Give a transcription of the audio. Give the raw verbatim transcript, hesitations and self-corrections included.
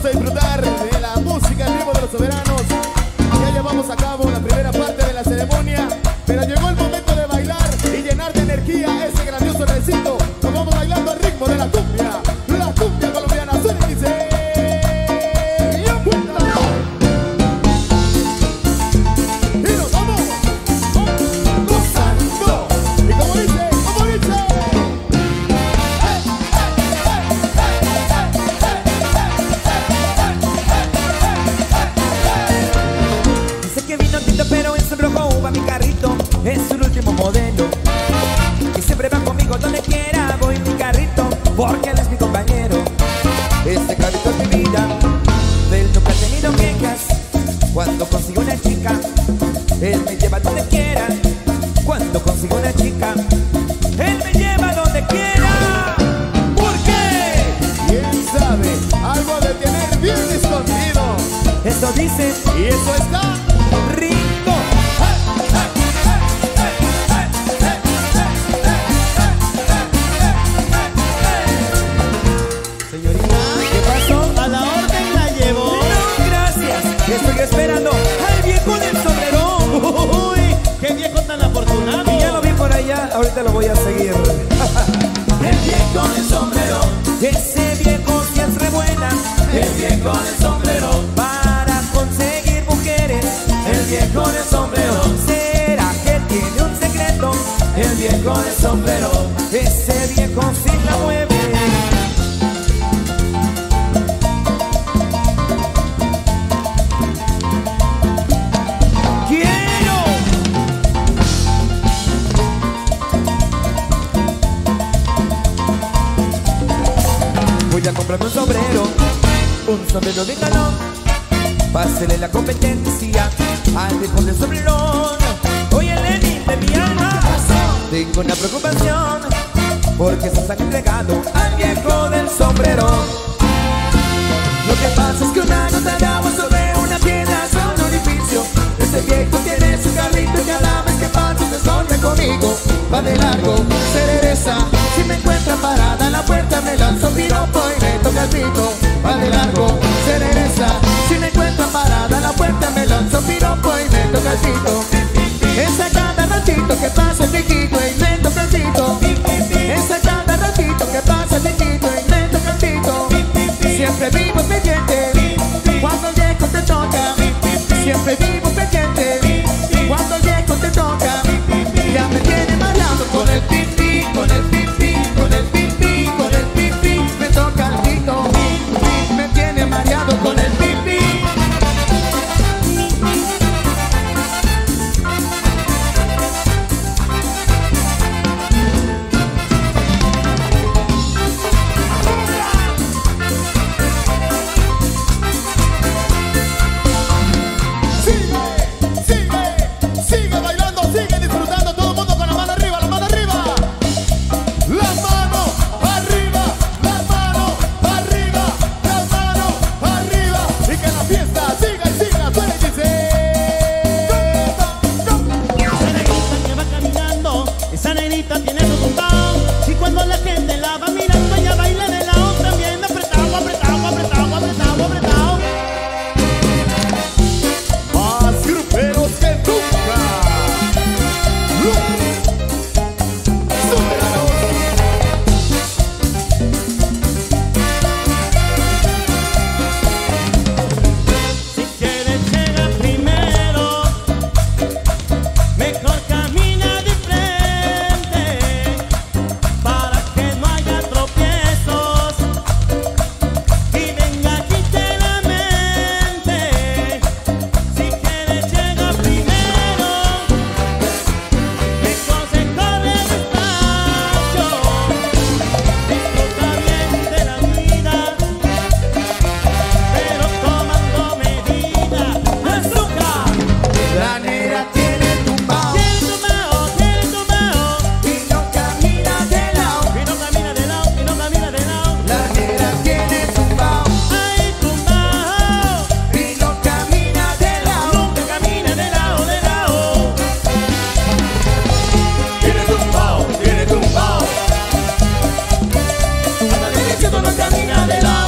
a disfrutar de la música en vivo de los soberanos. Ya llevamos a cabo la primera parte de la ceremonia, pero llegó el momento de bailar y llenar de energía ese grandioso recinto. Nos vamos bailando al ritmo de la cumbia, la cumbia colombiana. Suena y dice... Pero en su rojo va mi carrito, es su último modelo. Y siempre va conmigo donde quiera, voy en mi carrito, porque él es mi compañero. Este carrito es mi vida, de él nunca he tenido quejas. Cuando consigo una chica, él me lleva donde quiera. Cuando consigo una chica, él me lleva donde quiera. ¿Por qué? ¿Quién sabe? Algo de tener bien escondido. Eso dice, y eso está rico. Estoy esperando al viejo del sombrero. Uy, qué viejo tan afortunado. Y ya lo vi por allá, ahorita lo voy a seguir. El viejo del sombrero, ese viejo sí es re buena. El viejo del sombrero, para conseguir mujeres. El viejo del sombrero, ¿será que tiene un secreto? El viejo del sombrero, ese viejo sí la mueve. Voy a comprarme un sombrero, un sombrero de galón. Pásele la competencia al viejo del sombrerón. Oye, Lenny, de mi alma, tengo una preocupación, porque se han entregado al viejo del sombrerón. Lo que pasa es que una gota de agua sobre una piedra es un orificio. Este viejo tiene su carrito y cada vez que pasa se sonre conmigo. Va de largo, se regresa. Si me encuentra parada en la puerta me lanzo piropo y me toca el pito. Va de largo, se regresa. Si me encuentra parada en la puerta me lanzo piropo y me toca el pito. Es a cada ratito que pasa el piquito y me toca el pito. Es a cada ratito que pasa el piquito y me toca el pito. Siempre vivo pendiente cuando el viejo te toca. Siempre vivo pendiente cuando el viejo te toca. Ya me tiene mareado con el pipí, con el pipí, con el pipí, con el pipí. Me toca el pito, me tiene mareado con el pipí. camina de lado.